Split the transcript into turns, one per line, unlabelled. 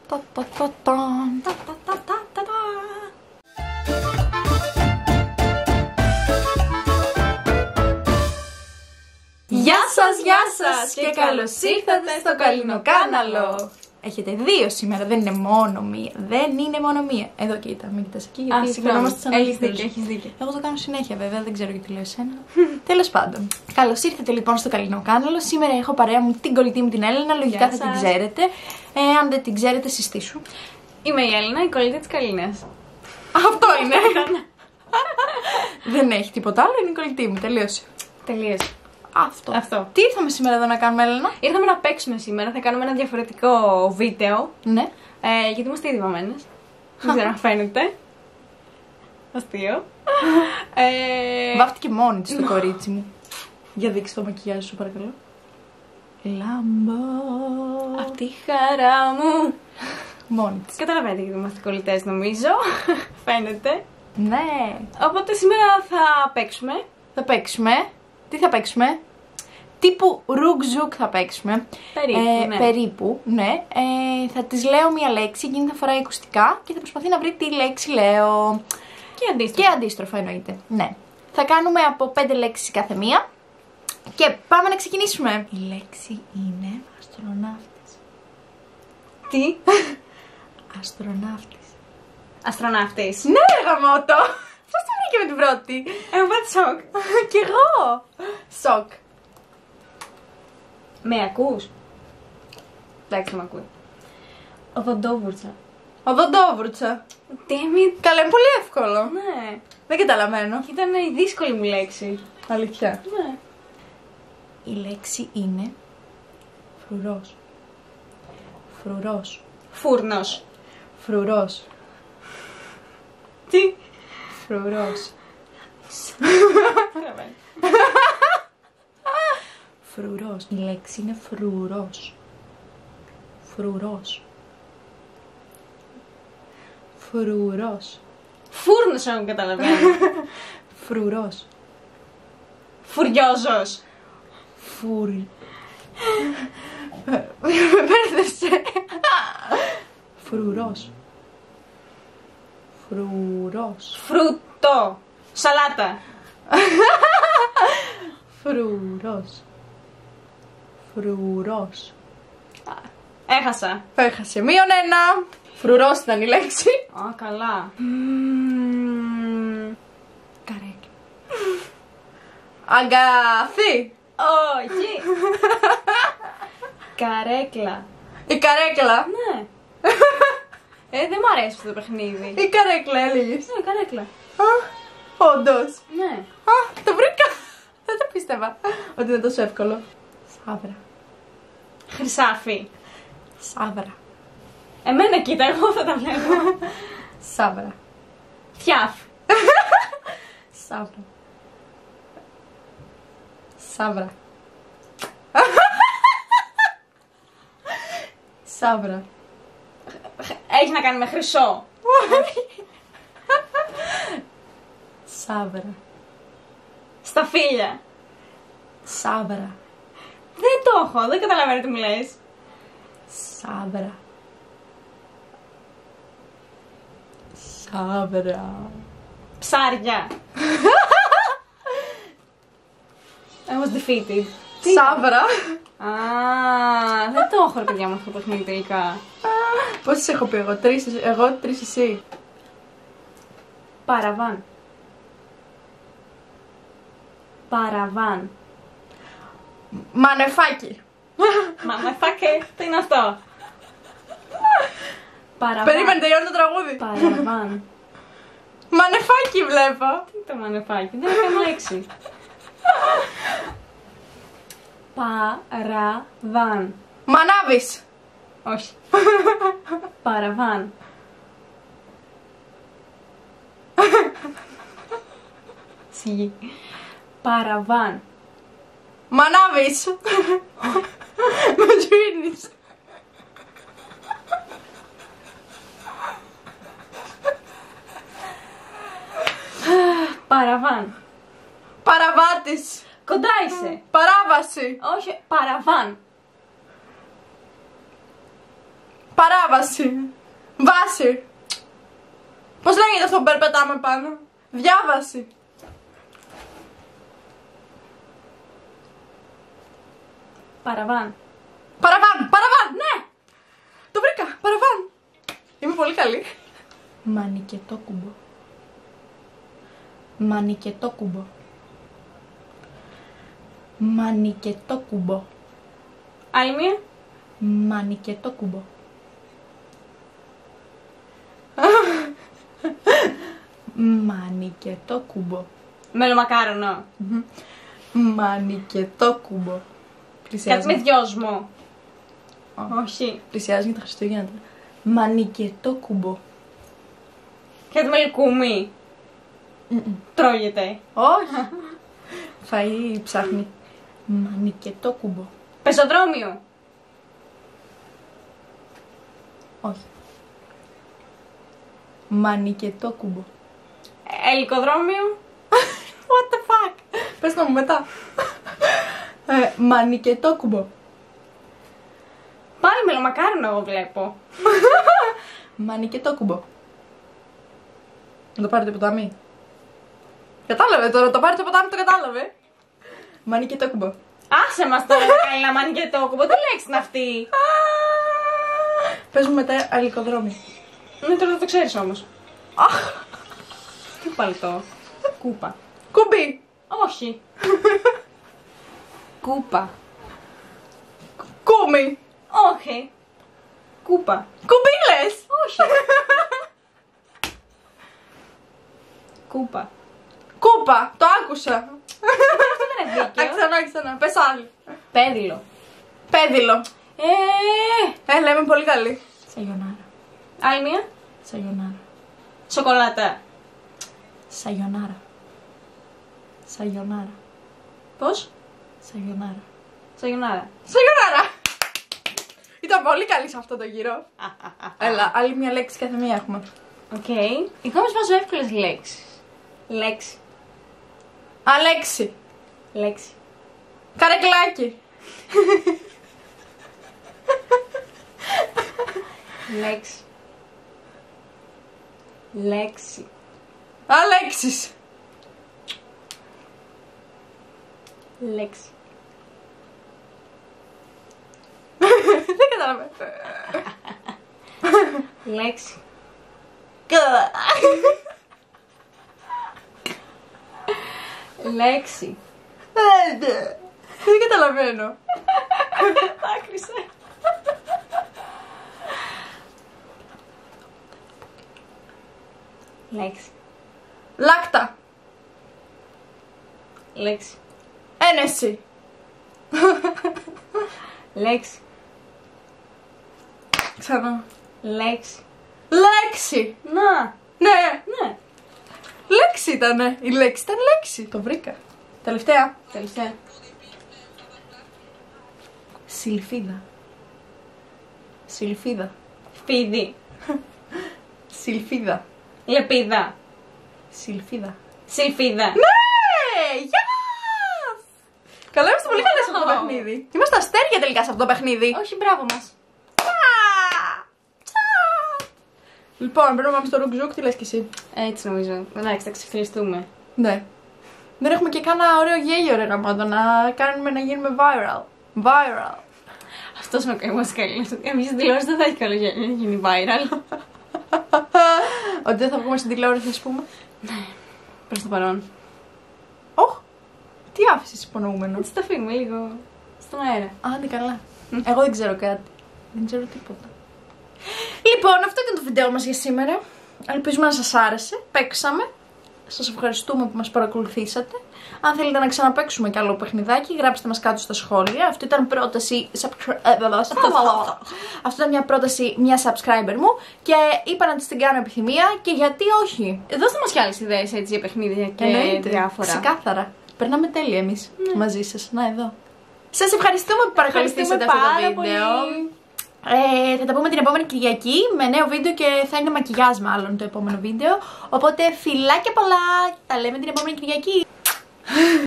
Γεια σας και καλώς ήρθατε στο Καλλινοκάναλο. Έχετε δύο σήμερα, δεν είναι μόνο μία. Δεν είναι μόνο μία. Εδώ κοίτα, μην κοιτάς εκεί. Γιατί
συγγνώμη, έχεις δίκιο.
Εγώ το κάνω συνέχεια βέβαια, δεν ξέρω γιατί λέω εσένα. Τέλος πάντων. Καλώς ήρθατε λοιπόν στο Καλλινοκάναλο. Σήμερα έχω παρέα μου την κολλητή μου την Έλληνα. Λογικά θα την ξέρετε. Αν δεν την ξέρετε, συστήσου.
Είμαι η Έλληνα, η κολλητή της Καλίνας.
Αυτό είναι. Δεν έχει τίποτα άλλο, είναι η κολλητή μου. Τελείωσε.
Τελείωσε.
Αυτό. Τι ήρθαμε σήμερα εδώ να κάνουμε, Έλληνα?
Ήρθαμε να παίξουμε σήμερα, θα κάνουμε ένα διαφορετικό βίντεο.
Ναι.
Γιατί είμαστε ήδη βαμμένες. Δεν ξέρω αν φαίνεται. Αστείο.
Βάφτηκε μόνη της το κορίτσι μου. Για δείξε το μακιγιάζ σου, παρακαλώ. Λάμπο.
Απ' τη χαρά μου.
Μόνη της.
Καταλαβαίνετε γιατί είμαστε κολλητές, νομίζω. Φαίνεται.
Ναι.
Οπότε σήμερα θα παίξουμε.
Θα παίξουμε. Τι θα παίξουμε? Τύπου ρουκ-ζουκ θα παίξουμε.
Περίπου,
ναι. Θα της λέω μία λέξη, εκείνη θα φοράει ακουστικά και θα προσπαθεί να βρει τι λέξη λέω. Και αντίστροφα εννοείται. Ναι. Θα κάνουμε από 5 λέξεις κάθε μία. Και πάμε να ξεκινήσουμε. Η λέξη είναι αστροναύτης.
Τι?
Αστροναύτης.
Αστροναύτης.
Ναι, γαμώτο! Πώς το βρήκε με την πρώτη?
Έχω πάθει σοκ.
Κι εγώ. Σοκ.
Με ακούς? Εντάξει, με ακούει. Οδοντόβουρτσα.
Οδοντόβουρτσα.
Damn it.
Καλά, είναι πολύ εύκολο.
Ναι.
Δεν καταλαβαίνω.
Ήταν η δύσκολη μου λέξη.
Αλήθεια.
Ναι.
Η λέξη είναι φρουρός. Φρουρός.
Φούρνος.
Φρουρός.
Τι?
Φρουρός. Φρουρός. Η λέξη είναι φρουρός. Φρουρός. Φρουρός.
Φούρνος, αν καταλαβαίνω.
Φρουρός.
Φουριόζος.
Με μπέρδεψε. Φρουρός. Φρουρός.
Φρούτο. Σαλάτα.
Φρουρός. Φρουρός.
Έχασα.
Έχασε. -1. Φρουρός ήταν η λέξη.
Α, καλά.
Καρέκλα. Αγκάθι.
Όχι. Καρέκλα.
Η καρέκλα.
Ναι. Δεν μ' αρέσει αυτό το παιχνίδι.
Η καρέκλα έλεγες.
Ναι, καρέκλα.
Όντως.
Ναι.
Το βρήκα. Δεν το πίστευα ότι είναι τόσο εύκολο. Σάβρα.
Χρυσάφι.
Σάβρα.
Εμένα κοίτα, εγώ θα τα βλέπω.
Σάβρα.
Θιάφ.
Σάβρα. Σάβρα. Σάβρα.
Έχει να κάνει με χρυσό.
Σάβρα.
Σταφύλια.
Σάβρα.
Δεν το έχω, δεν καταλαβαίνω τι μου λες.
Σάβρα. Σάβρα.
Ψάρια. I was defeated.
Σάβρα.
Α, δεν το έχω ρε παιδιά μου αυτό το παιχνίδι τελικά.
Πόσες έχω πει εγώ? 3 εγώ, 3 εσύ.
Παραβάν. Παραβάν.
Μανεφάκι.
Μαμαθάκε, τι είναι αυτό? Παραβάν.
Περίμενε, τελειώνει το τραγούδι.
Παραβάν.
Μανεφάκι βλέπω.
Τι είναι το μανεφάκι, δεν έχω λέξη. Παραβάν.
Μανάβης.
Όχι. Παραβάν. Σιγή. Παραβάν.
Μανάβης. Με σβήνεις.
Παραβάν.
Παραβάτης.
Κοντά είσαι.
Παράβαση.
Όχι, παραβάν.
Παράβαση. Βάση. Πώς λέγεται αυτό που περπατάμε πάνω? Διάβαση.
Παραβάν.
Παραβάν, ναι! Το βρήκα, παραβάν. Είμαι πολύ καλή. Μανικετόκουμπο. Μανικετόκουμπο. Μανικετόκουμπο.
Άλλη μία.
Μανικετόκουμπο. Μανικετόκουμπο.
Μελομακάρονο.
Μανικετόκουμπο.
Κάτι με δυόσμο. Όχι.
Πλησιάζει για τα Χριστούγεννα. Μανικετόκουμπο.
Κάτι με λυκούμι. Τρώγεται.
Όχι. Φαΐ ψάχνει. Μανικετόκουμπο.
Πεζοδρόμιο.
Όχι. Μανικετόκουμπο.
Ελικοδρόμιο.
What the fuck. Πες να μου μετά. Μανικετόκουμπο.
Πάλι μελομακάρονο εγώ βλέπω.
Μανικετόκουμπο. Να το πάρει το ποτάμι. Κατάλαβε τώρα, το πάρει το ποτάμι, το κατάλαβε. Μανικετόκουμπο.
Άσε μας τώρα καλά μανικετόκουμπο. Τι λέξη είναι αυτή?
Πες μου μετά αλικοδρόμι.
Ναι, τώρα δεν το ξέρεις όμως.
Αχ.
Τι παλτό. Κούπα.
Κουμπί.
Όχι. Κούπα.
Κούμι.
Όχι. Κούπα.
Κουμπίλες.
Όχι. Κούπα.
Κούπα. Το άκουσα.
Δεν είναι δίκαιο.
Ξανά. Πες άλλη.
Πέδιλο.
Πέδιλο. Έλα, είμαι πολύ καλή. Σαγιονάρα.
Άλλη μία.
Σαγιονάρα.
Σοκολάτα.
Σαγιονάρα. Σαγιονάρα.
Πώς?
Σαγιονάρα.
Σαγιονάρα.
Σαγιονάρα. Ήταν πολύ καλή σε αυτό το γύρο. Έλα, άλλη μια λέξη κάθε μία έχουμε.
Οκ. Εγώ όμως βάζω εύκολες λέξεις. Λέξη.
Αλέξη.
Λέξη.
Καρεκλάκι.
Λέξη. Λέξη.
Αλέξης.
Λέξη.
Δεν κατάλαβα.
Λέξη. Λέξη.
Δεν καταλαβαίνω.
Δάκρυσε. Λέξη.
Λάκτα.
Λέξη.
Ένεση.
Λέξη.
Ξανά.
Λέξη.
Λέξη.
Να.
Ναι.
Ναι.
Λέξη ήτανε. Η λέξη ήταν λέξη. Το βρήκα. Τελευταία.
Τελευταία.
Σιλφίδα. Σιλφίδα.
Φίδι.
Σιλφίδα.
Λεπίδα.
Σιλφίδα.
Σιλφίδα.
Ναι! Yes! Καλά, είμαστε πολύ καλές σε αυτό το παιχνίδι. Είμαστε αστέρια τελικά σε αυτό το παιχνίδι.
Όχι, μπράβο μας.
Λοιπόν, πρέπει να πάμε στο ρουκζούκ, τι λες κι εσύ?
Έτσι νομίζω. Εντάξει, θα ξεφτυλιστούμε.
Ναι. Δεν έχουμε και κάνα ωραίο γέλιο ρε γαμάτο να κάνουμε να γίνουμε viral. Viral.
Αυτός με μας καλή. Εμείς στην τηλεόραση δεν θα έχει καλό για να γίνει viral.
Ότι δεν θα βγούμε στην τηλεόραση, ας πούμε.
Ναι. Προς το παρόν.
Όχ, τι άφησες υπονοούμενο?
Έτσι το αφήνουμε λίγο στον αέρα.
Άντε καλά. Εγώ δεν ξέρω κάτι. Δεν ξέρω τίποτα. Λοιπόν, αυτό ήταν το βίντεο μας για σήμερα. Ελπίζουμε να σας άρεσε. Παίξαμε. Σας ευχαριστούμε που μας παρακολουθήσατε. Αν θέλετε να ξαναπαίξουμε κι άλλο παιχνιδάκι, γράψτε μας κάτω στα σχόλια. Αυτό ήταν πρόταση. Αυτό ήταν μια πρόταση μια subscriber μου και είπα να της την κάνω επιθυμία και γιατί όχι.
Δώστε μας κι άλλες ιδέες έτσι για παιχνίδια και
Εννοείται.
διάφορα.
Ξεκάθαρα. Περνάμε τέλεια εμείς μαζί σας. Να εδώ. Σας ευχαριστούμε που παρακολουθήσατε αυτό το βίντεο. Θα τα πούμε την επόμενη Κυριακή με νέο βίντεο και θα είναι μακιγιάζ μάλλον το επόμενο βίντεο. Οπότε φιλάκια πολλά, τα λέμε την επόμενη Κυριακή.